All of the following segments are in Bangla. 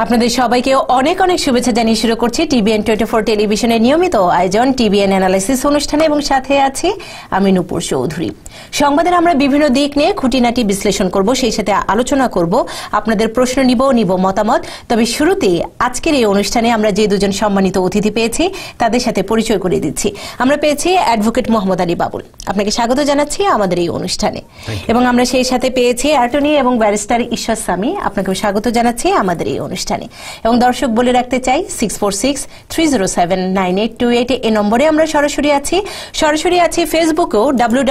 আপনাদের সবাইকে অনেক অনেক শুভেচ্ছা জানিয়ে শুরু করছি টিবিএন 24 টেলিভিশনের নিয়মিত আয়োজন টিবিএন অ্যানালাইসিস অনুষ্ঠানে এবং সাথে আছি আমি নূপুর চৌধুরী। সংবাদের আমরা বিভিন্ন দিক নিয়ে খুঁটিনাটি বিশ্লেষণ করব, সেই সাথে আলোচনা করব, আপনাদের প্রশ্ন নিব মতামত। তবে শুরুতেই আজকের এই অনুষ্ঠানে আমরা যে দুজন সম্মানিত অতিথি পেয়েছি তাদের সাথে পরিচয় করে দিচ্ছি। আমরা পেয়েছি অ্যাডভোকেট মোহাম্মদ আলী বাবুল, আপনাকে স্বাগত জানাচ্ছি আমাদের এই অনুষ্ঠানে। এবং আমরা সেই সাথে পেয়েছি অ্যাটর্নি এবং ব্যারিস্টার ঈশ্বর সামি, আপনাকেও স্বাগত জানাচ্ছি আমাদের এই অনুষ্ঠানে। এবং দর্শক বলে রাখতে চাই 6463079828 এই নম্বরে আমরা সরাসরি আছি ফেসবুকেও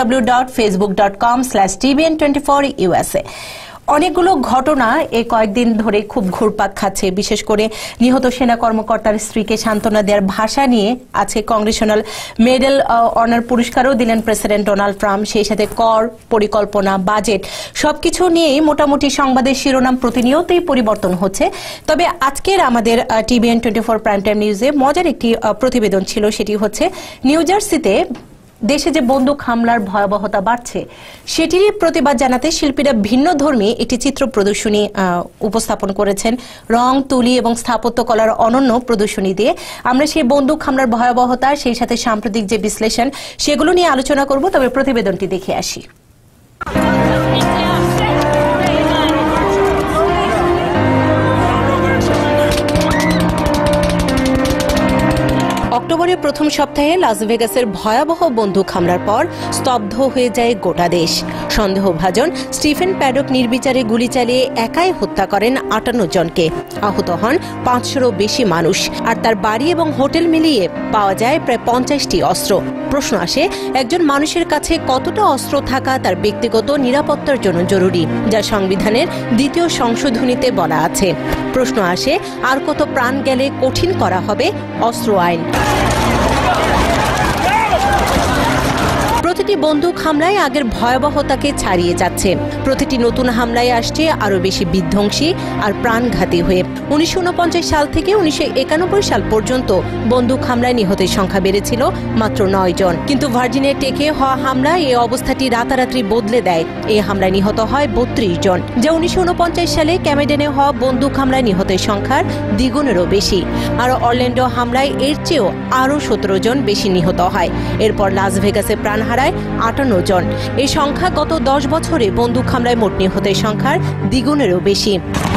www.facebook.com/tbn24USA। অনেকগুলো ঘটনা এই কয়েকদিন ধরে খুব ঘুরপাক খাচ্ছে, বিশেষ করে নিহত সেনা কর্মকর্তার স্ত্রীকে সান্ত্বনা দেওয়ার ভাষা নিয়ে আজকে কংগ্রেশনাল মেডেল অনার পুরস্কারও দিলেন প্রেসিডেন্ট ডোনাল্ড ট্রাম্প। সেই সাথে কর, পরিকল্পনা, বাজেট সবকিছু নিয়েই মোটামুটি সংবাদের শিরোনাম প্রতিনিয়তই পরিবর্তন হচ্ছে। তবে আজকের আমাদের টিবিএন 24 প্রাইম টাইম নিউজে মজার একটি প্রতিবেদন ছিল, সেটি হচ্ছে নিউ জার্সিতে দেশে যে বন্দুক হামলার ভয়াবহতা বাড়ছে সেটিরই প্রতিবাদ জানাতে শিল্পীরা ভিন্ন ধর্মী একটি চিত্র প্রদর্শনী উপস্থাপন করেছেন। রং, তুলি এবং স্থাপত্যকলার অনন্য প্রদর্শনী দিয়ে আমরা সেই বন্দুক হামলার ভয়াবহতা, সেই সাথে সাম্প্রতিক যে বিশ্লেষণ সেগুলো নিয়ে আলোচনা করব। তবে প্রতিবেদনটি দেখে আসি। অক্টোবরের প্রথম সপ্তাহে লাস ভেগাসের ভয়াবহ বন্দুক হামলার পর স্তব্ধ হয়ে যায় গোটা দেশ। সন্দেহভাজন স্টিফেন প্যাডক নির্বিচারে গুলি চালিয়ে একাই হত্যা করেন 58 জনকে। আহত হন 500-রও বেশি মানুষ। আর তার বাড়ি এবং হোটেল মিলিয়ে পাওয়া যায় প্রায় 50টি অস্ত্র। প্রশ্ন আসে, একজন মানুষের কাছে কতটা অস্ত্র থাকা তার ব্যক্তিগত নিরাপত্তার জন্য জরুরি, যা সংবিধানের 2য় সংশোধনীতে বলা আছে। প্রশ্ন আসে, আর কত প্রাণ গেলে কঠিন করা হবে অস্ত্র আইন। প্রতিটি বন্দুক হামলায় আগের ভয়াবহতাকে ছাড়িয়ে যাচ্ছে। প্রতিটি নতুন হামলায় আসছে আরো বেশি বিধ্বংসী আর প্রাণঘাতী হয়ে। 1949 সাল থেকে 1991 সাল পর্যন্ত বন্দুক হামলায় নিহতের সংখ্যা বেড়েছিল মাত্র 9 জন। কিন্তু ভার্জিনিয়া টেকে হওয়া হামলায় এই অবস্থাটি রাতারাতি বদলে দেয়। এই হামলায় নিহত হয় 32 জন, যা 1949 সালে ক্যামেডেনে হওয়া বন্দুক হামলায় নিহতের সংখ্যার দ্বিগুণেরও বেশি। আর অরল্যান্ডো হামলায় এর চেয়েও আরো 17 জন বেশি নিহত হয়। এরপর লাস ভেগাসে প্রাণ হারায় 58 জন। এই সংখ্যা গত 10 বছরে বন্দুক হামলায় মোট নিহতের সংখ্যার দ্বিগুণেরও বেশি।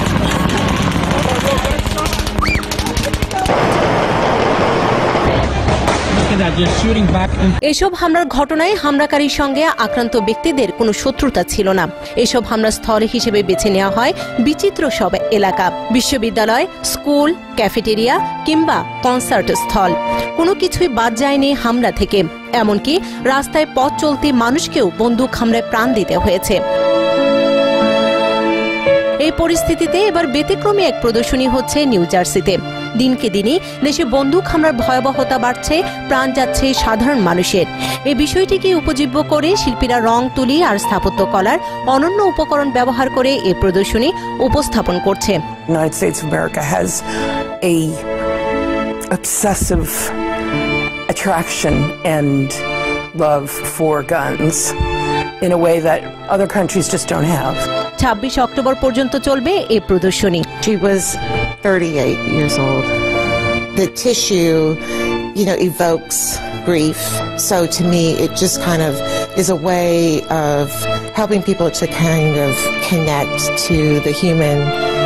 এসব হামলার ঘটনায় হামলাকারীর সঙ্গে আক্রান্ত ব্যক্তিদের কোনো শত্রুতা ছিল না। এসব হামলার স্থল হিসেবে বেছে নেওয়া হয় বিচিত্র সব এলাকা, বিশ্ববিদ্যালয়, স্কুল, ক্যাফেটেরিয়া কিংবা কনসার্ট স্থল। কোনো কিছুই বাদ যায়নি হামলা থেকে। এমনকি রাস্তায় পথ চলতি মানুষকেও বন্দুক হামলায় প্রাণ দিতে হয়েছে। এই পরিস্থিতিতে এবার ব্যতিক্রমী এক প্রদর্শনী হচ্ছে নিউ জার্সিতে। দিনকে দিনই দেশে বন্দুক হামলার ভয়াবহতা বাড়ছে, প্রাণ যাচ্ছে সাধারণ মানুষের। এই বিষয়টিকে উপজীব্য করে শিল্পীরা রং, তুলি আর স্থাপত্যকলার অনন্য উপকরণ ব্যবহার করে এই প্রদর্শনী উপস্থাপন করছে। United States of America has a obsessive attraction and love for guns in a way that other countries just don't have. 26 October পর্যন্ত চলবে এই প্রদর্শনী। She was 38 years old. The tissue, evokes grief. So to me, it just kind of is a way of helping people to kind of connect to the human.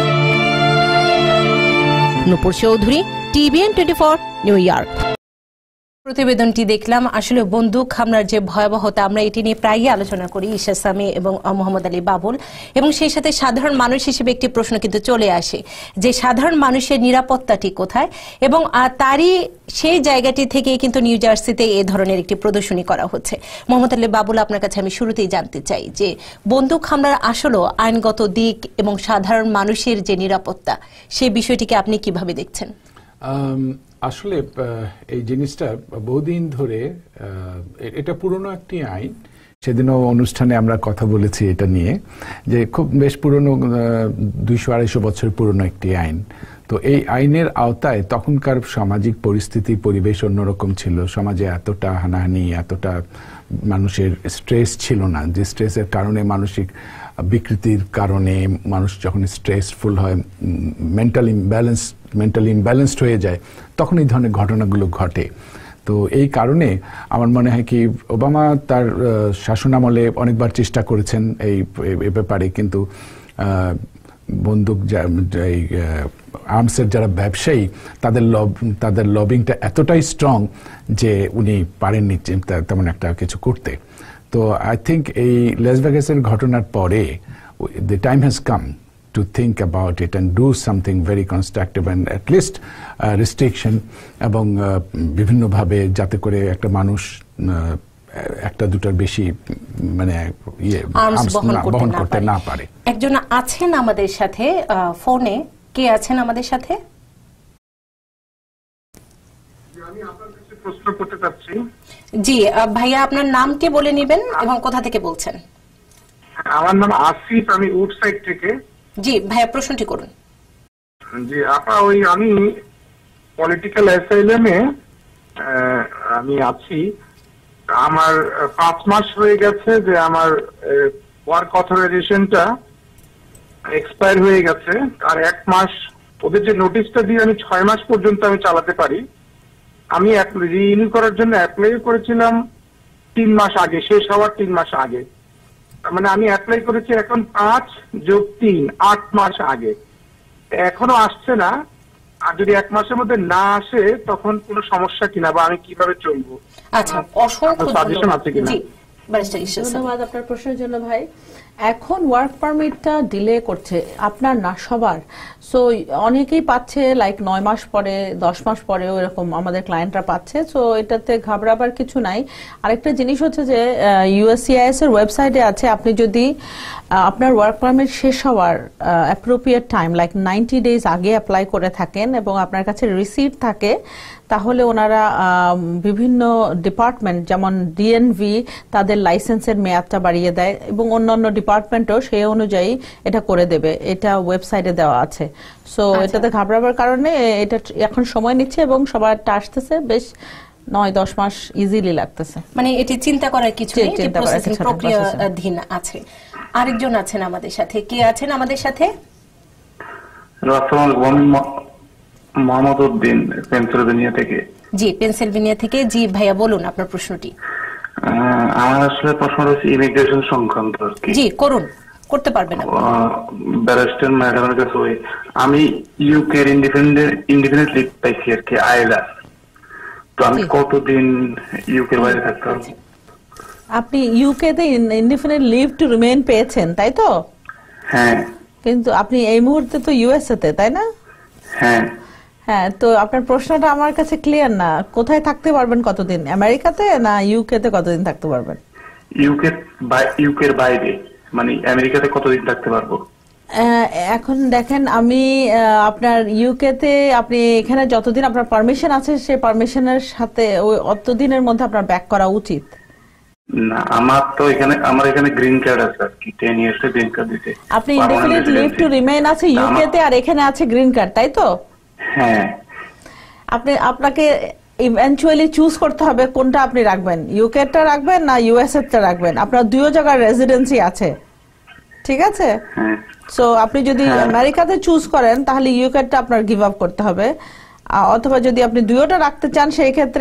Nupur Chowdhury, TBN 24, new York. প্রতিবেদনটি দেখলাম। আসলে বন্দুক হামলার যে ভয়াবহতা, আমরা এটি নিয়ে প্রায়ই আলোচনা করি ঈশ্বর সামি এবং মোহাম্মদ আলী বাবুল, এবং সেই সাথে সাধারণ মানুষ হিসেবে একটি প্রশ্ন কিন্তু চলে আসে যে সাধারণ মানুষের নিরাপত্তাটি কোথায়। এবং তারই সেই জায়গাটি থেকে কিন্তু নিউ জার্সিতে এ ধরনের একটি প্রদর্শনী করা হচ্ছে। মোহাম্মদ আলী বাবুল, আপনার কাছে আমি শুরুতেই জানতে চাই যে বন্দুক হামলার আসলে আইনগত দিক এবং সাধারণ মানুষের যে নিরাপত্তা, সেই বিষয়টিকে আপনি কিভাবে দেখছেন? আসলে এই জিনিসটা বহুদিন ধরে, এটা পুরনো একটি আইন। সেদিনও অনুষ্ঠানে আমরা কথা বলেছি এটা নিয়ে, যে খুব বেশ পুরনো, 200-250 বছর পুরনো একটি আইন। তো এই আইনের আওতায় তখনকার সামাজিক পরিস্থিতি, পরিবেশ অন্যরকম ছিল। সমাজে এতটা হানাহানি, এতটা মানুষের স্ট্রেস ছিল না, যে স্ট্রেসের কারণে মানসিক বিকৃতির কারণে মানুষ যখন স্ট্রেসফুল হয়, মেন্টালি ইমব্যালেন্সড হয়ে যায়, তখন এই ধরনের ঘটনাগুলো ঘটে। তো এই কারণে আমার মনে হয় কি ওবামা তার শাসনামলে অনেকবার চেষ্টা করেছেন এই ব্যাপারে, কিন্তু বন্দুক এই আর্মসের যারা ব্যবসায়ী তাদের লবিংটা এতটাই স্ট্রং যে উনি পারেননি তেমন একটা কিছু করতে। তো আই থিঙ্ক এই লাস ভেগাসের ঘটনার পরে the time has come to think about it and do something very constructive and at least restriction এবং বিভিন্নভাবে যাতে করে একটা মানুষ একটা দুটার বেশি মানে বহন করতে না পারে। একজন আছেন আমাদের সাথে ফোনে, কে আছেন আমাদের সাথে? আমি আপনার কাছে প্রশ্ন করতে চাচ্ছি। জি ভাইয়া, আপনার নামটি বলে নেবেন এবং কোথা থেকে বলছেন? আমার নাম আসিফ, আমি উডসাইড থেকে। জি ভাইয়া, প্রশ্নটি করুন। জি আপা, আমি পলিটিক্যাল অ্যাসাইলামে আমি আছি। আমার 5 মাস হয়ে গেছে যে আমার ওয়ার্ক অথরাইজেশনটা এক্সপায়ার হয়ে গেছে, আর 1 মাস ওদের যে নোটিশটা দিয়ে আমি 6 মাস পর্যন্ত আমি চালাতে পারি। আমি রিনিউ করার জন্য অ্যাপ্লাই করেছিলাম 3 মাস আগে, শেষ হওয়ার 3 মাস আগে। মানে আমি অ্যাপ্লাই করেছি এখন 5 + 3 8 মাস আগে, এখনো আসছে না। আর যদি 1 মাসের মধ্যে না আসে তখন কোনো সমস্যা কিনা, বা আমি কিভাবে চলবো? আচ্ছা, অসংখ্য ধন্যবাদ। জি ব্যারিস্টার ইশরাত, ধন্যবাদ আপনার প্রশ্নের জন্য ভাই। এখন ওয়ার্ক পারমিটটা ডিলে করছে, আপনার না সবার। সো অনেকেই পাচ্ছে লাইক 9 মাস পরে, 10 মাস পরেও এরকম আমাদের ক্লায়েন্টরা পাচ্ছে। সো এটাতে ঘাবড়াবার কিছু নাই। আরেকটা জিনিস হচ্ছে যে ইউএসসিআইএস এর ওয়েবসাইটে আছে, আপনি যদি আপনার ওয়ার্ক পারমিট শেষ হওয়ার অ্যাপ্রোপ্রিয়েট টাইম লাইক 90 ডেজ আগে অ্যাপ্লাই করে থাকেন এবং আপনার কাছে রিসিট থাকে, তাহলে ওনারা বিভিন্ন ডিপার্টমেন্ট যেমন ডিএনভি তাদের লাইসেন্সের মেয়াদটা বাড়িয়ে দেয় এবং অন্যান্য ডিপার্টমেন্টও সেই অনুযায়ী এটা করে দেবে। এটা ওয়েবসাইটে দেওয়া আছে। সো এটাতে ঘাবড়াবার কারণে এটা এখন সময় নিচ্ছে এবং সবারটা আসতেছে বেশ 9-10 মাস ইজিলি লাগতেছে। মানে এটি চিন্তা করার কিছু নেই, প্রসেসিং প্রক্রিয়াধীন আছে। আরেকজন আছেন আমাদের সাথে, কে আছেন আমাদের সাথে? মোহাম্মদ উদ্দিন, পেনসিলভেনিয়া থেকে। জি পেনসিলভেনিয়া থেকে। জি ভাইয়া, বলুন আপনার প্রশ্নটি। আমার আসলে প্রশ্ন হচ্ছে ইমিগ্রেশন সংক্রান্ত আর কি। জি করুন, করতে পারবেন আপনি। ব্যারিস্টার ম্যাডামের কাছে আমি ইউকে ইন্ডিপেন্ডেন্ট লিভ পাইছি আর কি, আইএলআর। তো আমি কতদিন ইউকে বাইরে থাকতে পারবো? আপনি ইউকে তে ইনডিফিনিট লিভ টু রিমেইন পেয়েছেন, তাই তো? হ্যাঁ। কিন্তু আপনি এই মুহূর্তে তো ইউএসএ তে, তাই না? হ্যাঁ। হ্যাঁ, তো আপনার প্রশ্নটা আমার কাছে ক্লিয়ার না। কোথায় থাকতে পারবেন কতদিন? আমেরিকাতে না ইউকে তে কতদিন থাকতে পারবেন? ইউকের বাইরে, মানে আমেরিকাতে কতদিন থাকতে পারবো? এখন দেখেন, আমি আপনার ইউকে তে আপনি এখানে যতদিন আপনার পারমিশন আছে সেই পারমিশনের সাথে ওই অতদিনের মধ্যে আপনার ব্যাক করা উচিত। না, আমার এখানে গ্রিন কার্ড আছে আর কি, 10 ইয়ার্স এর গ্রিন কার্ড দিতে। আপনি ইনডিফিনিট লিভ টু রিমেইন আছে ইউকে তে, আর এখানে আছে গ্রিন কার্ড, তাই তো? হ্যাঁ। আপনাকে ইভেন্চুয়ালি চুজ করতে হবে কোনটা আপনি রাখবেন, ইউকে টা রাখবেন না ইউএসএ টা রাখবেন। আপনার দুই জায়গার রেসিডেন্সি আছে, ঠিক আছে? সো আপনি যদি আমেরিকাতে চুজ করেন তাহলে ইউকে টা আপনার গিভ আপ করতে হবে, অথবা যদি আপনি দুইটা রাখতে চান সেই ক্ষেত্রে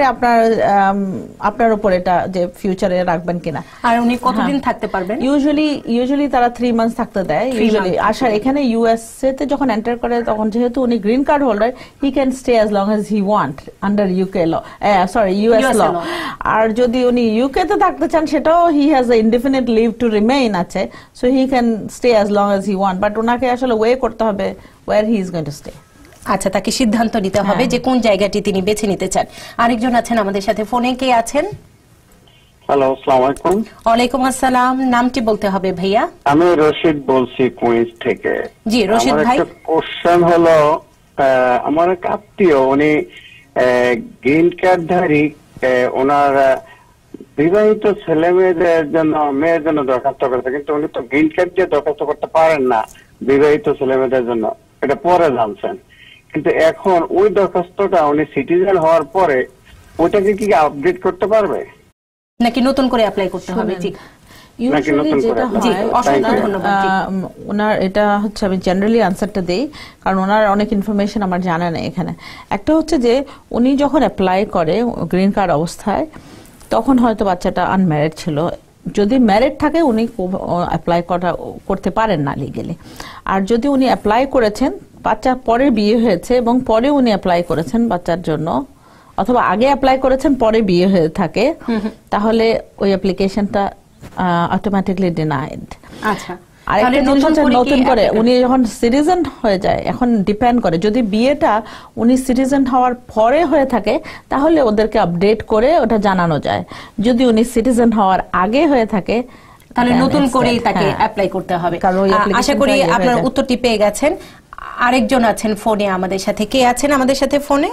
আপনার উপর এটা যে ফিউচারে রাখবেন কিনা। আর উনি কতদিন থাকতে পারবেন? ইউজুয়ালি তারা 3 মান্থস থাকতে দেয় ইউজুয়ালি। আসার এখানে ইউএসএ তে যখন এন্টার করে তখন যেহেতু উনি green card holder, he can stay as long as he want under UK law, sorry US law. আর যদি উনি ইউকে তে থাকতে চান সেটাও he has a indefinite leave to remain আছে, so he can stay as long as he want, but ওনাকে আসলে ওয়ে করতে হবে where he is going to stay. আচ্ছা, তাকে সিদ্ধান্ত নিতে হবে যে কোন জায়গাটি তিনি বেছে নিতে চান। আরেকজন আছেন আমাদের সাথে ফোনে, কে আছেন? হ্যালো, আসসালামু আলাইকুম। ওয়ালাইকুম আসসালাম, নামটি বলতে হবে ভাইয়া। আমি রশিদ বলছি কুইন্স থেকে। জি রশিদ ভাই, কোশ্চেন হলো, আমার এক আত্মীয় উনি গ্রিন কার্ডধারী, ওনার বিবাহিত ছেলে মেয়েদের জন্য দরখাস্ত করেছে, কিন্তু উনি তো গ্রিন কার্ড দিয়ে দরখাস্ত করতে পারেন না বিবাহিত ছেলে মেয়েদের জন্য, এটা পরে জানছেন। কিন্তু এখন ওই দরখাস্তটা উনি সিটিজেন হওয়ার পরে ওইটাকে কি আপডেট করতে পারবে নাকি নতুন করে অ্যাপ্লাই করতে হবে? জি নাকি নতুন করে? জি, অসংখ্য ধন্যবাদ। ওনার এটা হচ্ছে, আমি জেনারেলি আনসারটা দেই কারণ ওনার অনেক ইনফরমেশন আমার জানা নেই এখানে। একটা হচ্ছে যে উনি যখন অ্যাপ্লাই করে গ্রিন কার্ড অবস্থায়, তখন হয়তো বাচ্চাটা আনম্যারিড ছিল। যদি ম্যারিড থাকে উনি অ্যাপ্লাই করতে পারেন না লিগেলি। আর যদি উনি অ্যাপ্লাই করেছেন, বাচ্চা পরে বিয়ে হয়েছে এবং পরে উনি অ্যাপ্লাই করেছেন বাচ্চার জন্য, অথবা আগে অ্যাপ্লাই করেছেন পরে বিয়ে হয়ে থাকে, তাহলে ওই অ্যাপ্লিকেশনটা অটোমেটিকলি ডিনাইড। আচ্ছা, আরেকটা জিনিস হচ্ছে নতুন করে উনি যখন সিটিজেন হয়ে যায়, এখন ডিপেন্ড করে, যদি বিয়েটা উনি সিটিজেন হওয়ার পরে হয়ে থাকে তাহলে ওদেরকে আপডেট করে ওটা জানানো যায়। যদি উনি সিটিজেন হওয়ার আগে হয়ে থাকে তাহলে নতুন করেই তাকে অ্যাপ্লাই করতে হবে। আশা করি আপনার উত্তরটি পেয়ে গেছেন। আরেকজন আছেন ফোনে আমাদের সাথে। কে আছেন আমাদের সাথে ফোনে?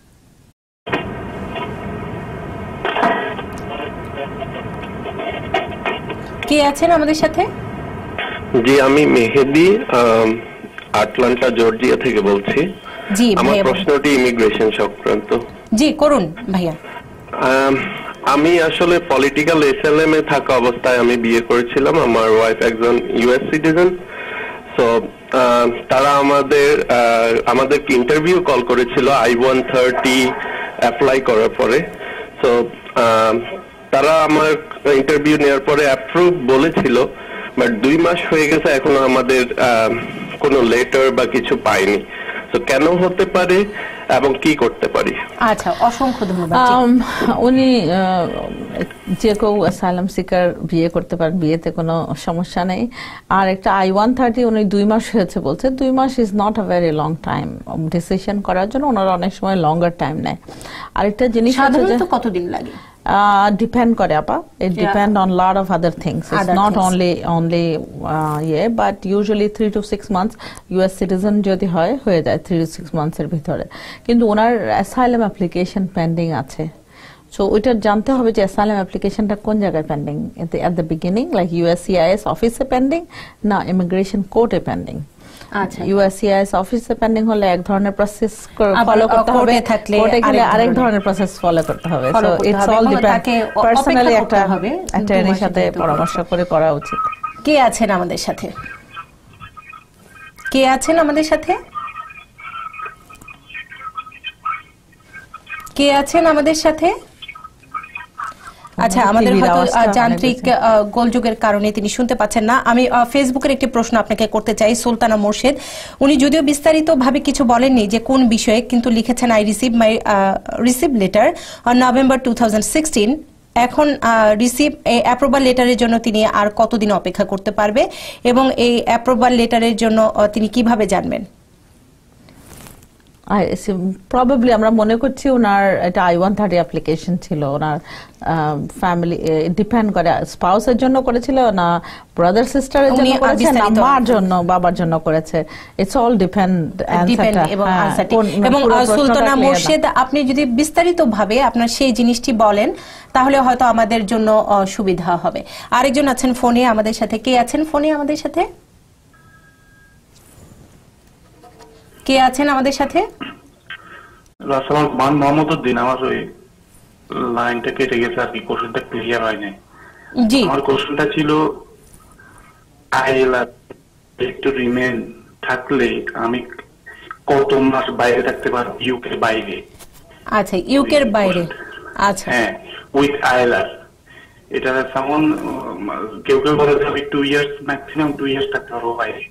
কে আছেন আমাদের সাথে? জি, আমি মেহেদি, আটলান্টা জর্জিয়া থেকে বলছি। জি, আমার প্রশ্নটি ইমিগ্রেশন সংক্রান্ত। জি, করুন ভাইয়া। আমি আসলে পলিটিক্যাল এসএলএম এ থাকা অবস্থায় আমি বিয়ে করেছিলাম। আমার ওয়াইফ একজন ইউএস সিটিজেন। সো তারা আমাদেরকে ইন্টারভিউ কল করেছিল I-130 অ্যাপ্লাই করার পরে। সো তারা আমার ইন্টারভিউ নেওয়ার পরে অ্যাপ্রুভ বলেছিল, বাট 2 মাস হয়ে গেছে এখনো আমাদের কোনো লেটার বা কিছু পাইনি। তো কেন হতে পারে এবং কি করতে পারি? আচ্ছা, অসংখ্য ধন্যবাদ। উনি যে কেউ অ্যাসাইলাম সিকার বিয়ে করতে পারেন, বিয়েতে কোনো সমস্যা নেই। আর একটা I-130 উনি 2 মাস হয়েছে বলছে। 2 মাস is not a very long time decision করার জন্য। ওনারা অনেক সময় লঙ্গার টাইম নেয়। আরেকটা জিনিস সাধারণত কতদিন লাগে? Depend করে আপা, it depend on lot of other things. It's not only but usually 3 to 6 months US citizen যদি হয়ে যায় 3 to 6 months এর ভিতরে। কিন্তু ওনার asylum application pending আছে। So ওইটা জানতে হবে যে asylum applicationটা কোন জায়গায় pending, at the beginning like USCIS অফিসে পেন্ডিং না ইমিগ্রেশন কোর্টে পেন্ডিং। আচ্ছা, USCIS অফিসে পেন্ডিং হলে এক ধরনের প্রসেস ফলো করতে হবে, কোর্টে গেলে আরেক ধরনের প্রসেস ফলো করতে হবে। So it's all depend, personally একটা অ্যাটর্নির সাথে পরামর্শ করে করা উচিত। কে আছেন আমাদের সাথে? কে আছেন আমাদের সাথে? কে আছেন আমাদের সাথে? আচ্ছা, আমাদের হয়তো যান্ত্রিক গোলযোগের কারণে তিনি শুনতে পাচ্ছেন না। আমি ফেসবুকের একটি প্রশ্ন আপনাকে করতে চাই। সুলতানা মোর্শেদ, উনি যদিও বিস্তারিত ভাবে কিছু বলেননি যে কোন বিষয়ে, কিন্তু লিখেছেন I receive letter on November 2016। এখন রিসিভ এই অ্যাপ্রুভাল লেটারের জন্য তিনি আর কতদিন অপেক্ষা করতে পারবে এবং এই অ্যাপ্রুভাল লেটারের জন্য তিনি কিভাবে জানবেন? প্রবাবলি আমরা মনে করছি ওনার এটা I-130 অ্যাপ্লিকেশন ছিল। ওনার ফ্যামিলি ডিপেন্ড করে, স্পাউসের জন্য করেছিল না ব্রাদার সিস্টারের জন্য করেছে না মার জন্য বাবার জন্য করেছে। It's all depend. এবং সুলতানা মোর্শেদ, আপনি যদি বিস্তারিত ভাবে আপনার সেই জিনিসটি বলেন তাহলে হয়তো আমাদের জন্য সুবিধা হবে। আরেকজন আছেন ফোনে আমাদের সাথে। কে আছেন ফোনে আমাদের সাথে? কে আছেন আমাদের সাথে? মোহাম্মদ উদ্দিন। আমার ওই লাইনটা কেটে গেছে আর কি, কোশ্চেনটা ক্লিয়ার হয় নাই। জি, আমার কোশ্চেনটা ছিল আইএলআর টু রিমেন থাকলে আমি কত মাস বাইরে থাকতে পারবো ইউকে বাইরে? আচ্ছা, ইউকের বাইরে। আচ্ছা, হ্যাঁ, উইথ আইএলআর। এটা যেমন কেউ কেউ বলে যে আমি 2 ইয়ার্স, ম্যাক্সিমাম 2 ইয়ার্স থাকতে পারবো বাইরে।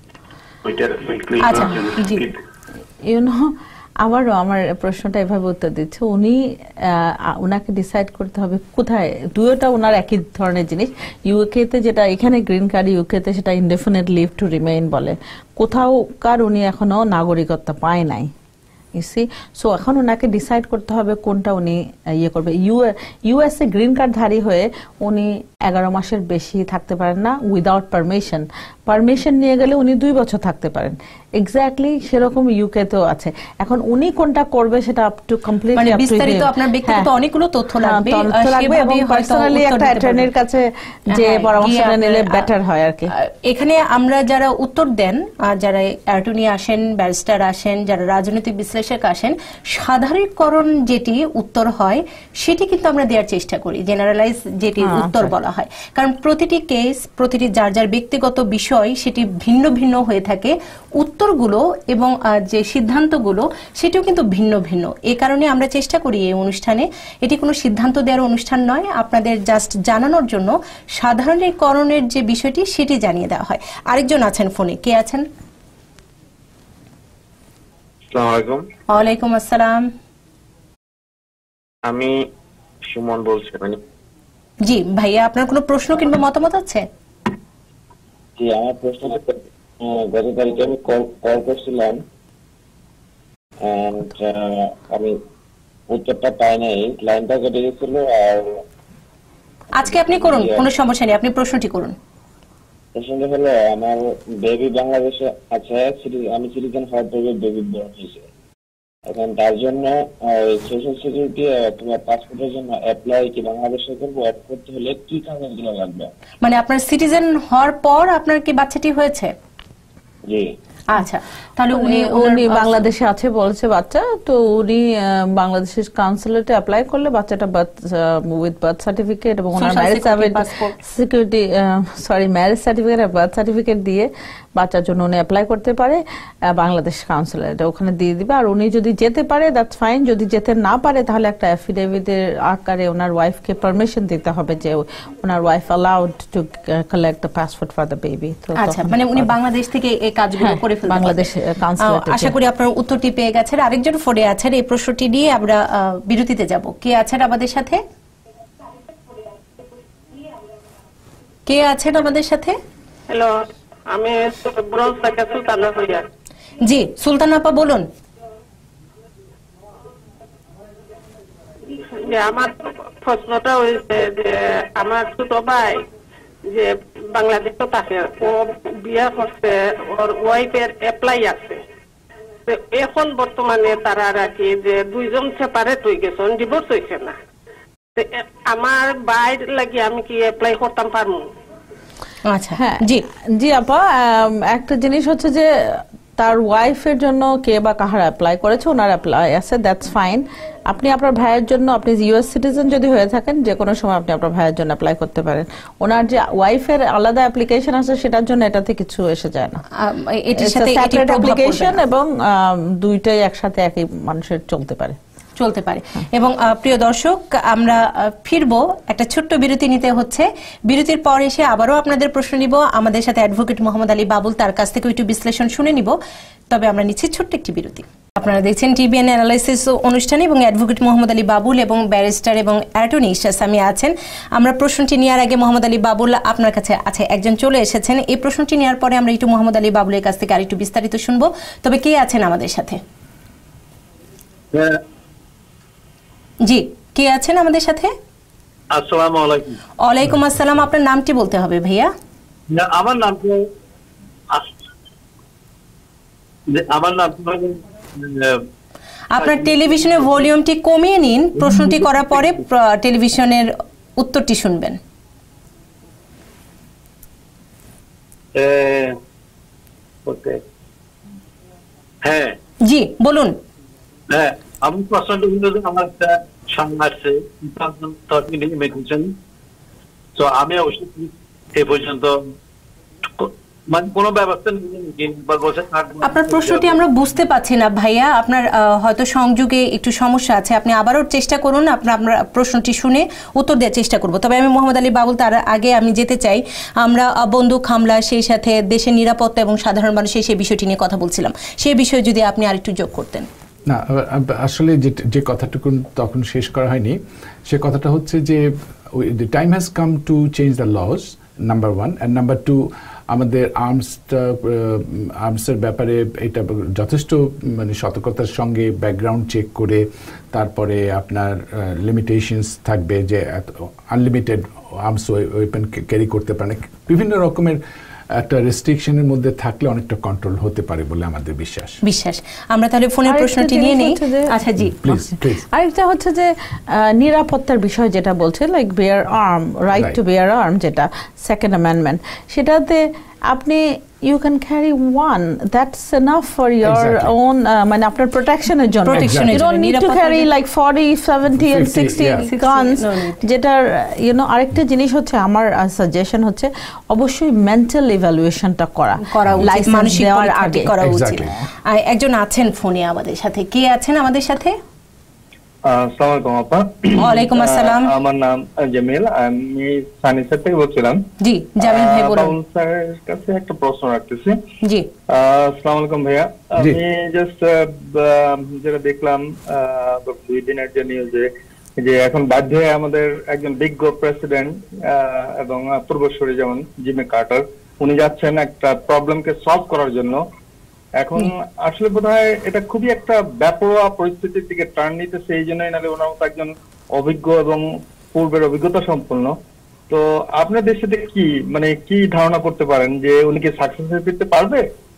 আবারও আমার প্রশ্নটা এভাবে উত্তর দিচ্ছে, উনাকে ডিসাইড করতে হবে কোথায়। দুয়োটা উনার একই ধরনের জিনিস। ইউকেতে যেটা এখানে গ্রিন কার্ড, ইউকেতে সেটা ইনডেফিনিট লিভ টু রিমেইন বলে। কোথাওকার উনি এখনো নাগরিকত্ব পায় নাই। সো এখন ওনাকে ডিসাইড করতে হবে কোনটা উনি ইয়ে করবে। ইউএসএ গ্রিন কার্ডধারী হয়ে উনি 11 মাসের বেশি থাকতে পারেন না উইদাউট পারমিশন। পারমিশন নিয়ে গেলে উনি 2 বছর থাকতে পারেন। এক্স্যাক্টলি সেরকম ইউকেতেও আছে। এখন উনি কোনটা করবে সেটা আপ টু কমপ্লিটলি বিস্তারিত আপনার ব্যক্তিগত অনেকগুলো তথ্য লাগবে এবং পার্সোনালি একটা অ্যাটর্নির কাছে যে পরামর্শটা নিলে বেটার হয় আর কি। এখানে আমরা যারা উত্তর দেন, যারা অ্যাটর্নি আসেন, ব্যারিস্টার আসেন, যারা রাজনৈতিক বিশ্লেষক জিজ্ঞাসা আসেন, সাধারণীকরণ যেটি উত্তর হয় সেটি কিন্তু আমরা দেওয়ার চেষ্টা করি, জেনারেলাইজ যেটি উত্তর বলা হয়, কারণ প্রতিটি কেস, প্রতিটি যার যার ব্যক্তিগত বিষয় সেটি ভিন্ন ভিন্ন হয়ে থাকে, উত্তরগুলো এবং যে সিদ্ধান্তগুলো সেটিও কিন্তু ভিন্ন ভিন্ন। এই কারণে আমরা চেষ্টা করি এই অনুষ্ঠানে, এটি কোনো সিদ্ধান্ত দেওয়ার অনুষ্ঠান নয়, আপনাদের জাস্ট জানানোর জন্য সাধারণীকরণের যে বিষয়টি সেটি জানিয়ে দেওয়া হয়। আরেকজন আছেন ফোনে, কে আছেন? ওয়ালাইকুম আসসালাম। আমি সুমন বলছি। জি ভাইয়া, আপনার কোনো প্রশ্ন কিংবা মতামত আছে? জি, আমার প্রশ্ন গত তারিখে আমি কল করছিলাম, আমি উত্তরটা পাই নাই, লাইনটা কেটে গেছিল। আর আজকে আপনি করুন, কোনো সমস্যা নেই, আপনি প্রশ্নটি করুন। প্রশ্নটা হলো, আমার বেবি বাংলাদেশে আছে, আমি সিটিজেন হওয়ার পরে বেবি বর্ন হয়েছে। এখন তার জন্য সোশ্যাল সিকিউরিটি অথবা পাসপোর্টের জন্য অ্যাপ্লাই কি বাংলাদেশে করবো? করতে হলে কি কাগজগুলো লাগবে? মানে আপনার সিটিজেন হওয়ার পর আপনার কি বাচ্চাটি হয়েছে? জি। আচ্ছা, তাহলে উনি বাংলাদেশে আছে বলছে বাচ্চা, তো উনি বাংলাদেশের কনসুলেটে অ্যাপ্লাই করলে বাচ্চাটা উইথ বার্থ সার্টিফিকেট এবং ওনার ম্যারেজ সিকিউরিটি ম্যারেজ সার্টিফিকেট আর বার্থ সার্টিফিকেট দিয়ে বাচ্চার জন্য উনি অ্যাপ্লাই করতে পারে বাংলাদেশ কনসুলেটে, ওখানে দিয়ে দিবে। আর উনি যদি যেতে পারে দ্যাটস ফাইন, যদি যেতে না পারে তাহলে একটা অ্যাফিডেভিটের আকারে ওনার ওয়াইফকে পারমিশন দিতে হবে যে ওনার wife allowed to collect the passport for the baby. আচ্ছা, মানে উনি বাংলাদেশ থেকে এই কাজগুলো করে ফেলতে বাংলাদেশ কনসুলেটে। আশা করি আপনার উত্তরটি পেয়ে গেছেন। আরেকজন ফোনে আছেন, এই প্রশ্নটি নিয়ে আমরা বিরতিতে যাব। কে আছেন আমাদের সাথে? কে আছেন আমাদের সাথে? হ্যালো, আমি ব্রোঞ্জ থেকে সুলতানা হইয়া। জি সুলতান আপা বলুন। যে আমার প্রশ্নটা হয়েছে যে আমার ছোট ভাই যে বাংলাদেশে থাকে, ও বিয়ে করছে, ওর ওয়াইফের অ্যাপ্লাই আছে, এখন বর্তমানে তারা রাখি যে দুইজন সেপারেট হয়ে গেছেন, ডিভোর্স হয়েছে না। আমার বাইর লাগি আমি কি অ্যাপ্লাই করতাম পারবো? আচ্ছা, হ্যাঁ জি জি আপা, একটা জিনিস হচ্ছে যে তার ওয়াইফের জন্য কে বা কাহার অ্যাপ্লাই করেছে, ওনার অ্যাপ্লাই আছে, দ্যাটস ফাইন। আপনি আপনার ভাইয়ের জন্য, আপনি ইউএস সিটিজেন যদি হয়ে থাকেন, যে কোনো সময় আপনি আপনার ভাইয়ের জন্য অ্যাপ্লাই করতে পারেন। ওনার যে ওয়াইফের আলাদা অ্যাপ্লিকেশন আছে সেটার জন্য এটাতে কিছু এসে যায় না, এটার সাথে অ্যাপ্লিকেশন এবং দুইটাই একসাথে একই মানুষের চলতে পারে। এবং প্রিয় দর্শক, আমরা ফিরবো, একটা ছোট্ট বিরতি নিতে হচ্ছে। বিরতির পর এসে আবারও আপনাদের প্রশ্ন নিব। আমাদের সাথে অ্যাডভোকেট মোহাম্মদ আলী বাবুল, তার কাছ থেকে একটু বিশ্লেষণ শুনে নিব। তবে আমরা নিচ্ছি ছোট্ট একটি বিরতি। আপনারা দেখছেন টিবিএন অ্যানালাইসিস অনুষ্ঠানে এবং অ্যাডভোকেট মোহাম্মদ আলী বাবুল এবং ব্যারিস্টার এবং অ্যাটর্নি ইশাসামি আছেন। আমরা প্রশ্নটি নেওয়ার আগে মোহাম্মদ আলী বাবুল আপনার কাছে আছে, একজন চলে এসেছেন। এই প্রশ্নটি নেওয়ার পরে আমরা একটু মোহাম্মদ আলী বাবুলের কাছ থেকে আরেকটু বিস্তারিত শুনবো। তবে কে আছেন আমাদের সাথে? জি, কে আছেন আমাদের সাথে? আসসালামু আলাইকুম। ওয়ালাইকুম আসসালাম। আপনার নামটি বলতে হবে ভাইয়া। আমার নাম আপনার টেলিভিশনের ভলিউমটি কমিয়ে নিন, প্রশ্নটি করার পরে টেলিভিশনের উত্তরটি শুনবেন। হ্যাঁ জি বলুন। হ্যাঁ, আমি প্রশ্নটা হলো যে আমার একটা স্বামী আসছে, তো আমি অবশ্যই এ পর্যন্ত মানে কোনো ব্যবস্থা নেই। আপনার প্রশ্নটি আমরা বুঝতে পারছি না ভাইয়া, আপনার হয়তো সংযোগে একটু সমস্যা আছে। আপনি আবারও চেষ্টা করুন, আমরা প্রশ্নটি শুনে উত্তর দেওয়ার চেষ্টা করব। তবে আমি মোহাম্মদ আলী বাবুল, তার আগে আমি যেতে চাই, আমরা বন্দুক হামলা, সেই সাথে দেশের নিরাপত্তা এবং সাধারণ মানুষের সেই বিষয়টি নিয়ে কথা বলছিলাম, সেই বিষয়ে যদি আপনি আরেকটু যোগ করতেন। না, আসলে যে কথাটুকু তখন শেষ করা হয়নি, সে কথাটা হচ্ছে যে the time has come to change the laws, number one, and number two, আমাদের আর্মসের ব্যাপারে এটা যথেষ্ট মানে সতর্কতার সঙ্গে ব্যাকগ্রাউন্ড চেক করে তারপরে আপনার লিমিটেশনস থাকবে, যে আনলিমিটেড আর্মস ওয়েপন ক্যারি করতে পারে, বিভিন্ন রকমের একটা রেস্ট্রিকশনের মধ্যে থাকলে অনেকটা কন্ট্রোল হতে পারে বলে আমাদের বিশ্বাস। আমরা তাহলে ফোনের প্রশ্নটি নিয়ে নেই। আচ্ছা জি প্লিজ। আরেকটা হচ্ছে যে নিরাপত্তার বিষয় যেটা বলছে, like bear arm, right to bear arm, যেটা সেকেন্ড অ্যামেন্ডমেন্ট, সেটাতে আপনি you can carry one, that's enough for your Exactly. own মানে আপনার প্রোটেকশনের জন্য। Protection You don't need to carry like 40, 70 and 50, 60 yeah. guns, No need. যেটার আরেকটা জিনিস হচ্ছে আমার সাজেশন হচ্ছে অবশ্যই মেন্টাল ইভ্যালুয়েশনটা করা উচিত, লাইসেন্স মানসিক দেওয়ার পরীক্ষাটি আগে। করা উচিত। Exactly. আর একজন আছেন ফোনে আমাদের সাথে, কে আছেন আমাদের সাথে? আসসালামু আলাইকুম আপা। ওয়ালাইকুম আসসালাম। আমার নাম জামিল, আমি সানিসা থেকে বলছিলাম। জি জামিল ভাই বলুন। বাবুল স্যারের কাছে একটা প্রশ্ন রাখতেছি। জি আসসালামু আলাইকুম ভাইয়া। আমি জাস্ট যেটা দেখলাম 2 দিনের যে নিউজে, যে এখন বাধ্য হয়ে আমাদের একজন বিজ্ঞ প্রেসিডেন্ট এবং পূর্বসূরি যেমন জিমি কার্টার, উনি যাচ্ছেন একটা প্রবলেমকে সলভ করার জন্য। এখন আসলে বোধহয় এটা খুবই একটা ব্যাপরোয়া পরিস্থিতির দিকে টার্ন নিতেছে, এই জন্যই নাহলে ওনার মতো একজন অভিজ্ঞ এবং পূর্বের অভিজ্ঞতা সম্পন্ন। তো আপনার দেশে কি মানে কি ধারণা করতে পারেন যে উনি কি সাকসেস পেতে পারবে?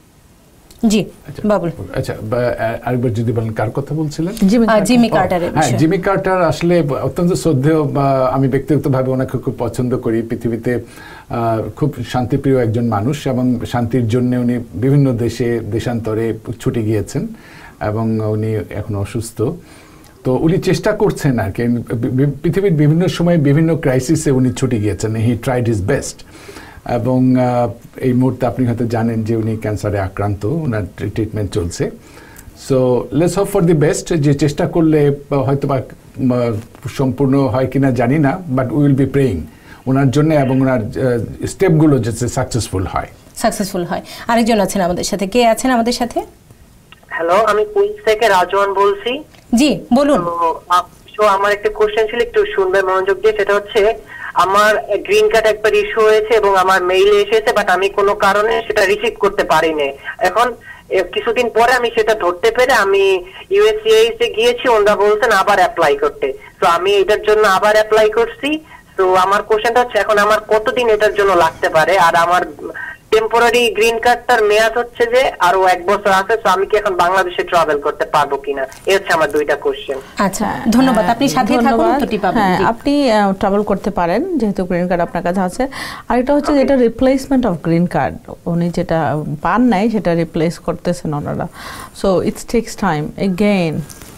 জি বাবুল। আচ্ছা আরেকবার যদি বলেন কার কথা বলছিলেন? জিমি কার্টারের হ্যাঁ, বিষয়ে। জিমি কার্টার আসলে অত্যন্ত শ্রদ্ধেয়, আমি ব্যক্তিগতভাবে ওনাকে খুব পছন্দ করি। পৃথিবীতে খুব শান্তিপ্রিয় একজন মানুষ এবং শান্তির জন্য উনি বিভিন্ন দেশান্তরে ছুটে গিয়েছেন এবং উনি এখন অসুস্থ। তো উনি চেষ্টা করছেন আর কি, পৃথিবীর বিভিন্ন সময় বিভিন্ন ক্রাইসিসে উনি ছুটে গিয়েছেন। He tried his best. এবং এই মুহূর্তে আপনি হয়তো জানেন যে উনি ক্যান্সারে আক্রান্ত, ওনার ট্রিটমেন্ট চলছে। So let's hope for the best, যে চেষ্টা করলে হয়তো বা সম্পূর্ণ হয় কিনা জানি না, but we will be praying ওনার জন্য এবং ওনার স্টেপগুলো যাতে সাকসেসফুল হয়। আরেকজন আছেন আমাদের সাথে, কে আছেন আমাদের সাথে? হ্যালো, আমি কুইন্স থেকে রাজওয়ান বলছি। জি বলুন। তো আমার একটা কোশ্চেন ছিল, একটু শুনবে মনোযোগ দিয়ে। সেটা হচ্ছে আমার গ্রিন কার্ড একবার ইস্যু হয়েছে এবং আমার মেইলে এসেছে, বাট আমি কোনো কারণে সেটা রিসিভ করতে পারিনি। এখন কিছুদিন পরে আমি সেটা ধরতে পেরে আমি ইউএসসিআইএস এ গিয়েছি, ওনারা বলছেন আবার অ্যাপ্লাই করতে। তো আমি এটার জন্য আবার অ্যাপ্লাই করছি। তো আমার কোশ্চেনটা হচ্ছে এখন আমার কতদিন এটার জন্য লাগতে পারে, আর আমার টেম্পোরারি গ্রিন কার্ডটার মেয়াদ হচ্ছে যে আরো 1 বছর আছে। তো আমি কি এখন বাংলাদেশে ট্রাভেল করতে পারবো কিনা? এই হচ্ছে আমার 2টা কোশ্চেন। আচ্ছা ধন্যবাদ, আপনি সাথে থাকুন, উত্তরটি পাবেন। হ্যাঁ, আপনি ট্রাভেল করতে পারেন যেহেতু গ্রিন কার্ড আপনার কাছে আছে। আর এটা হচ্ছে যেটা রিপ্লেসমেন্ট অফ গ্রিন কার্ড, উনি যেটা পান নাই সেটা রিপ্লেস করতেছেন ওনারা। So it's takes time again.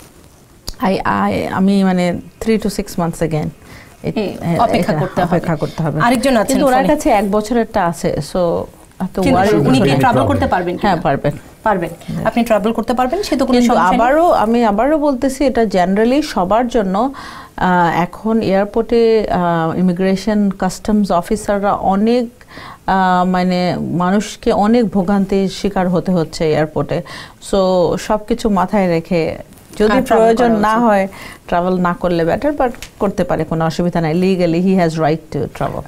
আমি মানে 3 to 6 months এগেইন অপেক্ষা করতে হবে। আরেকজন আছেন, কিন্তু ওনার কাছে 1 বছরেরটা আছে। সো উনি কি ট্রাভেল করতে পারবেন? হ্যাঁ পারবেন। আপনি ট্রাভেল করতে পারবেন, সে তো কোনো সমস্যা নেই। আমি আবারও বলতেছি, এটা জেনারেলি সবার জন্য। এখন এয়ারপোর্টে ইমিগ্রেশন কাস্টমস অফিসাররা অনেক মানে মানুষকে অনেক ভোগান্তির শিকার হতে হচ্ছে এয়ারপোর্টে। সো সবকিছু মাথায় রেখে যদি প্রয়োজন না হয় ট্রাভেল না করলে বেটার, বাট করতে পারে, কোনো অসুবিধা নাই। Legally he has right to travel.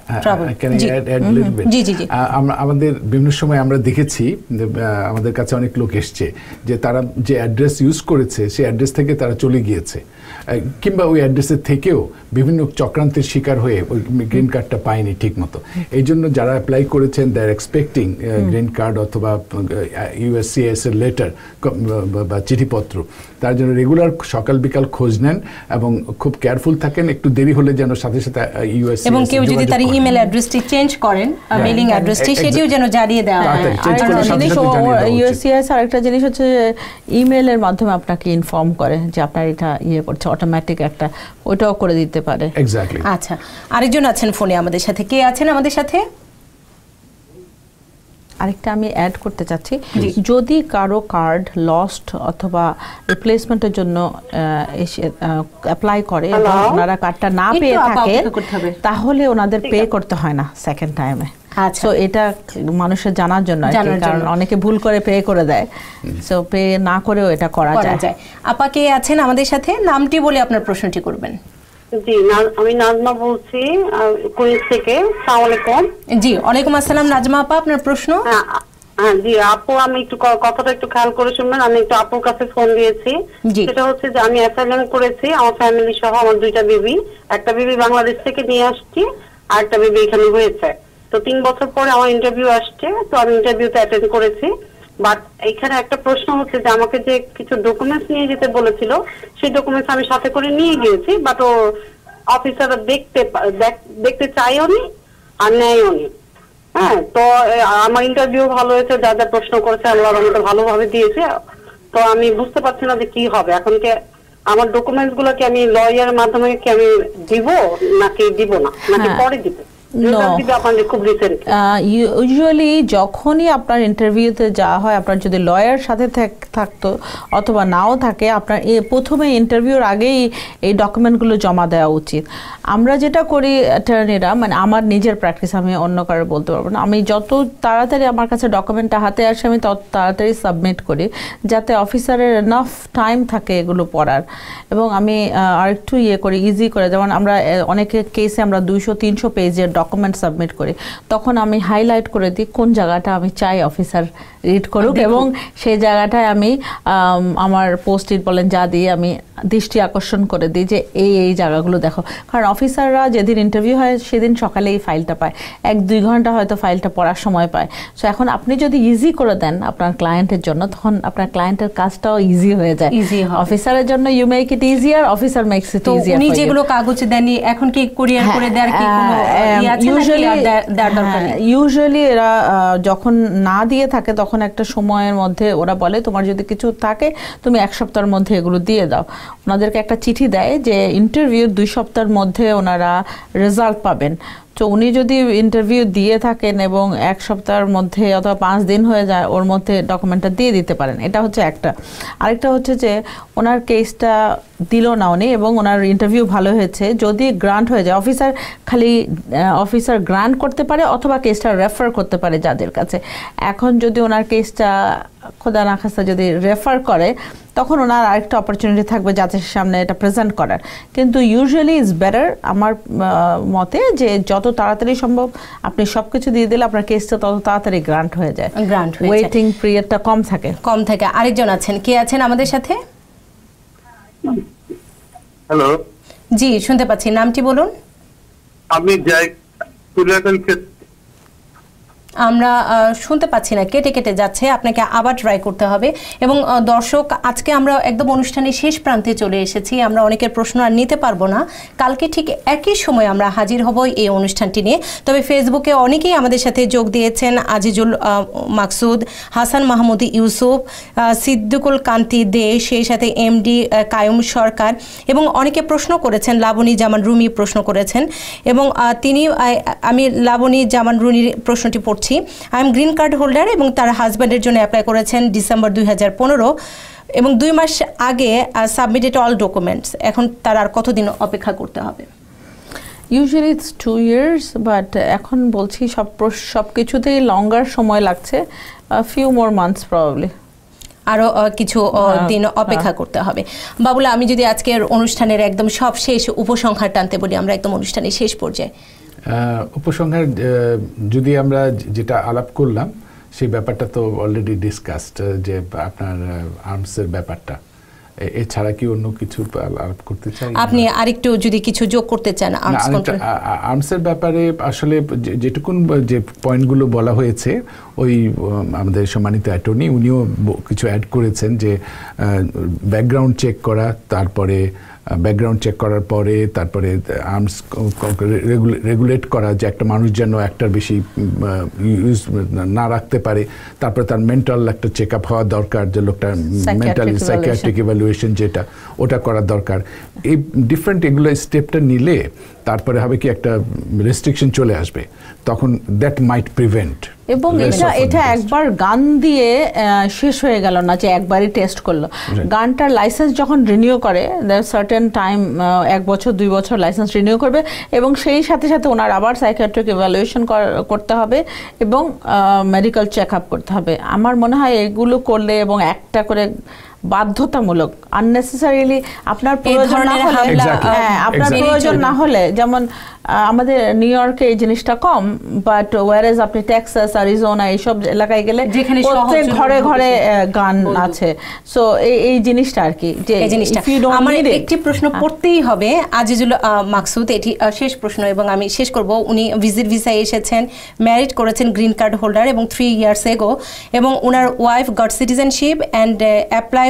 আমাদের বিভিন্ন সময় আমরা দেখেছি, আমাদের কাছে অনেক লোক এসছে যে তারা যে অ্যাড্রেস ইউজ করেছে সেই অ্যাড্রেস থেকে তারা চলে গিয়েছে, কিংবা ওই অ্যাড্রেসের থেকেও বিভিন্ন চক্রান্তের শিকার হয়ে ওই গ্রিন কার্ডটা পায়নি ঠিক মতো। এই জন্য যারা অ্যাপ্লাই করেছেন they are expecting green card অথবা ইউএসসিআইএস এর লেটার বা চিঠিপত্র, তার জন্য রেগুলার সকাল বিকাল খোঁজ নেন এবং খুব কেয়ারফুল থাকেন। একটু দেরি হলে যেন সাথে সাথে ইউএসসিআইএস, এবং কেউ যদি তার ইমেল অ্যাড্রেসটি চেঞ্জ করেন, মেইলিং অ্যাড্রেসটি, সেটিও যেন জানিয়ে দেওয়া হয়। ইউএসসিআইএস আরেকটা জিনিস হচ্ছে ইমেলের মাধ্যমে আপনাকে ইনফর্ম করে যে আপনার এটা করছে, অটোমেটিক একটা, ওটাও করে দিতে পারে। এক্স্যাক্টলি। আচ্ছা আরেকজন আছেন ফোনে আমাদের সাথে, কে আছেন আমাদের সাথে? আরেকটা আমি অ্যাড করতে চাচ্ছি, যদি কারো কার্ড লস্ট অথবা রিপ্লেসমেন্টের জন্য অ্যাপ্লাই করে এবং ওনারা কার্ডটা না পেয়ে থাকে, তাহলে ওনাদের পে করতে হয় না সেকেন্ড টাইমে। আচ্ছা, তো এটা মানুষের জানার জন্য, কারণ অনেকে ভুল করে পে করে দেয়। সো পে না করেও এটা করা যায়। আপা কে আছেন আমাদের সাথে? নামটি বলে আপনার প্রশ্নটি করবেন। জি, আমি নাজমা বলছি কুইন্স থেকে। আসসালামু আলাইকুম। জি ওয়ালাইকুম আসসালাম নাজমা আপা, আপনার প্রশ্ন? হ্যাঁ জি আপু, আমি একটু কথাটা একটু খেয়াল করে শুনবেন। আমি একটু আপুর কাছে ফোন দিয়েছি। সেটা হচ্ছে যে আমি অ্যাসাইলাম করেছি আমার ফ্যামিলি সহ, আমার 2টা বেবি। একটা বেবি বাংলাদেশ থেকে নিয়ে আসছি, আর একটা বেবি এখানে হয়েছে। তো 3 বছর পরে আমার ইন্টারভিউ আসছে, তো আমি ইন্টারভিউতে অ্যাটেন্ড করেছি। বাট এখানে একটা প্রশ্ন হচ্ছে যে আমাকে যে কিছু ডকুমেন্টস নিয়ে যেতে বলেছিল, সেই ডকুমেন্টস আমি সাথে করে নিয়ে গিয়েছি, বাট ও অফিসাররা দেখতে চাইওনি আর নেয়ওনি। হ্যাঁ, তো আমার ইন্টারভিউ ভালো হয়েছে, যা যা প্রশ্ন করেছে আল্লাহর রহমতে ভালোভাবে দিয়েছে। তো আমি বুঝতে পারছি না যে কি হবে এখন। কি আমার ডকুমেন্টস গুলো কি আমি লয়ারের মাধ্যমে কি আমি দিব নাকি দিব না, নাকি পরে দিব? ইউজুয়ালি যখনই আপনার ইন্টারভিউতে যাওয়া হয়, আপনার যদি লয়ার সাথে থাকতো অথবা নাও থাকে, আপনার প্রথমে ইন্টারভিউর আগেই এই ডকুমেন্টগুলো জমা দেওয়া উচিত। আমরা যেটা করি অ্যাটর্নিরা, মানে আমার নিজের প্র্যাকটিস, আমি অন্য কারো বলতে পারবো না, আমি যত তাড়াতাড়ি আমার কাছে ডকুমেন্টটা হাতে আসে আমি তত তাড়াতাড়ি সাবমিট করি, যাতে অফিসারের এনাফ টাইম থাকে এগুলো পড়ার। এবং আমি আরেকটু করি, ইজি করে, যেমন আমরা অনেকে কেসে আমরা 200-300 পেজের ডকুমেন্ট সাবমিট করি, তখন আমি হাইলাইট করে দিই কোন জায়গাটা আমি চাই অফিসার রিড করুক, এবং সেই জায়গাটায় আমি আমার পোস্ট ইট বলেন যা দিয়ে আমি দৃষ্টি আকর্ষণ করে দিই যে এই জায়গাগুলো দেখো। কারণ অফিসাররা যেদিন ইন্টারভিউ হয় সেদিন সকালে এই ফাইলটা পায়, 1-2 ঘন্টা হয়তো ফাইলটা পড়ার সময় পায়। সো এখন আপনি যদি ইজি করে দেন আপনার ক্লায়েন্টের জন্য, তখন আপনার ক্লায়েন্টের কাজটাও ইজি হয়ে যায়। অফিসারের জন্য you make it easier, officer makes it easier. উনি যেগুলো কাগজ দেননি এখন কি কুরিয়ার করে দেওয়ার কি কোনো ইউজুয়ালি এরা যখন না দিয়ে থাকে তখন একটা সময়ের মধ্যে ওরা বলে তোমার যদি কিছু থাকে তুমি 1 সপ্তাহের মধ্যে এগুলো দিয়ে দাও। ওনাদেরকে একটা চিঠি দেয় যে ইন্টারভিউ 2 সপ্তাহের মধ্যে ওনারা রেজাল্ট পাবেন। তো উনি যদি ইন্টারভিউ দিয়ে থাকেন এবং 1 সপ্তাহের মধ্যে অথবা 5 দিন হয়ে যায়, ওর মধ্যে ডকুমেন্টটা দিয়ে দিতে পারেন। এটা হচ্ছে একটা। আরেকটা হচ্ছে যে ওনার কেসটা দিল না উনি এবং ওনার ইন্টারভিউ ভালো হয়েছে, যদি গ্রান্ট হয়ে যায়, অফিসার গ্রান্ট করতে পারে অথবা কেসটা রেফার করতে পারে যাদের কাছে। এখন যদি ওনার কেসটা খোদা না খাস্তা যদি রেফার করে, তখন ওনার আরেকটা অপরচুনিটি থাকবে জাজের সামনে এটা প্রেজেন্ট করার। কিন্তু ইউজুয়ালি ইজ বেটার আমার মতে যে যত তাড়াতাড়ি সম্ভব আপনি সবকিছু দিয়ে দিলে আপনার কেসটা তত তাড়াতাড়ি গ্রান্ট হয়ে যায়, ওয়েটিং পিরিয়ডটা কম থাকে। আরেকজন আছেন, কে আছেন আমাদের সাথে? হ্যালো, জি শুনতে পাচ্ছি, নামটি বলুন। আমি আমরা শুনতে পাচ্ছি না, কেটে কেটে যাচ্ছে, আপনাকে আবার ট্রাই করতে হবে। এবং দর্শক, আজকে আমরা একদম অনুষ্ঠানের শেষ প্রান্তে চলে এসেছি, আমরা অনেকের প্রশ্ন আর নিতে পারবো না। কালকে ঠিক একই সময় আমরা হাজির হব এই অনুষ্ঠানটি নিয়ে। তবে ফেসবুকে অনেকেই আমাদের সাথে যোগ দিয়েছেন, আজিজুল মাকসুদ, হাসান মাহমুদ ইউসুফ, সিদ্দিকুল কান্তি দে, সেই সাথে এমডি কায়ুম সরকার, এবং অনেকে প্রশ্ন করেছেন। লাবণী জামান রুমি প্রশ্ন করেছেন এবং আমি লাবণী জামান রুমির প্রশ্নটি পড়ছি। I am green card holder এবং তার হাজব্যান্ডের জন্য অ্যাপ্লাই করেছেন ডিসেম্বর 2015 এবং 2 মাস আগে সাবমিটেড অল ডকুমেন্টস। এখন তার আর কতদিন অপেক্ষা করতে হবে? ইউজুয়ালি ইটস 2 years, বাট এখন বলছি সব কিছুতেই লঙ্গার সময় লাগছে, ফিউ মোর মান্থস প্রবাবলি, আরো কিছু দিন অপেক্ষা করতে হবে। বাবুলা, আমি যদি আজকের অনুষ্ঠানের একদম সব শেষ উপসংহার টানতে বলি, আমরা একদম অনুষ্ঠানের শেষ পর্যায়ে উপসংহার যদি আমরা যেটা আলাপ করলাম সেই ব্যাপারটা তো অলরেডি ডিসকাসড, যে আপনার আর্মসের ব্যাপারটা, এছাড়া কি অন্য কিছু আলাপ করতে চাই? আপনি আরেকটু যদি কিছু যোগ করতে চান আর্মসের ব্যাপারে। আসলে যেটুকুন যে পয়েন্টগুলো বলা হয়েছে, ওই আমাদের সম্মানিত অ্যাটর্নি উনিও কিছু অ্যাড করেছেন, যে ব্যাকগ্রাউন্ড চেক করা, তারপরে ব্যাকগ্রাউন্ড চেক করার পরে তারপরে আর্মস রেগুলেট করা, যে একটা মানুষ যেন একটার বেশি ইউজ না রাখতে পারে, তারপরে তার মেন্টাল একটা চেক আপ হওয়া দরকার, যে লোকটা মেন্টালি সাইকিয়াট্রিক ইভ্যালুয়েশন যেটা ওটা করা দরকার। এই ডিফারেন্ট এগুলো স্টেপটা নিলে তারপরে হবে কি একটা রেস্ট্রিকশন চলে আসবে, তখন দ্যাট মাইট প্রিভেন্ট। এবং এটা একবার গান দিয়ে শেষ হয়ে গেল না, যে একবারই টেস্ট করলো। গানটার লাইসেন্স যখন রিনিউ করে, সার্টেন টাইম 1 বছর 2 বছর লাইসেন্স রিনিউ করবে, এবং সেই সাথে সাথে ওনার আবার সাইকিয়াট্রিক ইভ্যালুয়েশন করতে হবে এবং মেডিকেল চেক আপ করতে হবে। আমার মনে হয় এগুলো করলে, এবং একটা করে বাধ্যতামূলক, আননেসেসারিলি আপনার প্রয়োজন না হলে, যেমন আমাদের নিউ ইয়র্কে এই জিনিসটা কম, বাট ওয়ারেজ আপনি টেক্সাস, অ্যারিজোনা এইসব এলাকায় গেলে প্রত্যেক ঘরে ঘরে গান আছে। সো এই জিনিসটা আর কি, যে আমার একটি প্রশ্ন পড়তেই হবে আজিজুল মাকসুদ, এটি শেষ প্রশ্ন এবং আমি শেষ করব। উনি ভিজিট ভিসায় এসেছেন, ম্যারিড করেছেন, গ্রিন কার্ড হোল্ডার, এবং 3 years ago, এবং ওনার wife got citizenship and apply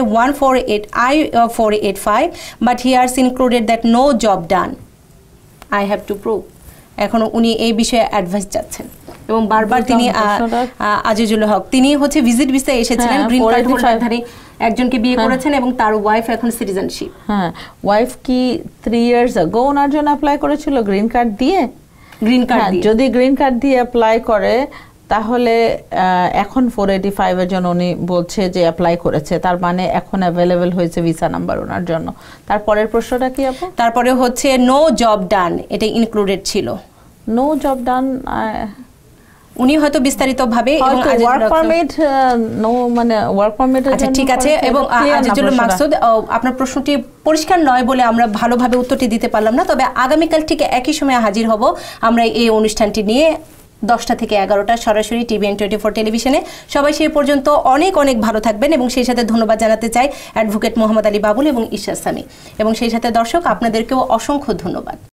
I-485, but he has included that no job done. I have to prove. এখন উনি এই বিষয়ে অ্যাডভাইস চাচ্ছেন। এবং বারবার তিনি আজিজুল হক তিনি হচ্ছে ভিজিট ভিসায় এসেছিলেন, গ্রিন কার্ড হোল্ডারধারী একজনকে বিয়ে করেছেন এবং তার ওয়াইফ এখন সিটিজেনশিপ। হ্যাঁ, ওয়াইফ কি 3 ইয়ার্স আগো ওনার জন্য অ্যাপ্লাই করেছিল গ্রিন কার্ড দিয়ে? গ্রিন কার্ড যদি গ্রিন কার্ড দিয়ে অ্যাপ্লাই করে তাহলে এখন 485 এর জন্য উনি বলছে যে অ্যাপ্লাই করেছে, তার মানে এখন অ্যাভেলেবল হয়েছে ভিসা নাম্বার ওনার জন্য। তারপরের প্রশ্নটা কি আপু? তারপরে হচ্ছে নো জব ডান, এটা ইনক্লুডেড ছিল। নো জব ডান উনি হয়তো বিস্তারিতভাবে ওয়ার্ক পারমিট নো মানে ওয়ার্ক পারমিট। আচ্ছা ঠিক আছে, এবং আজিজুল মাকসুদ আপনার প্রশ্নটি পরিষ্কার নয় বলে আমরা ভালোভাবে উত্তরটি দিতে পারলাম না, তবে আগামীকাল ঠিক একই সময়ে হাজির হব আমরা এই অনুষ্ঠানটি নিয়ে 10টা থেকে 11টা সরাসরি টিভিএন 24 টেলিভিশনে। সবাই সেই পর্যন্ত অনেক অনেক ভালো থাকবেন এবং সেই সাথে ধন্যবাদ জানাতে চাই অ্যাডভোকেট মোহাম্মদ আলী বাবুল এবং ঈশ্বর সামি, এবং সেই সাথে দর্শক আপনাদেরকেও অসংখ্য ধন্যবাদ।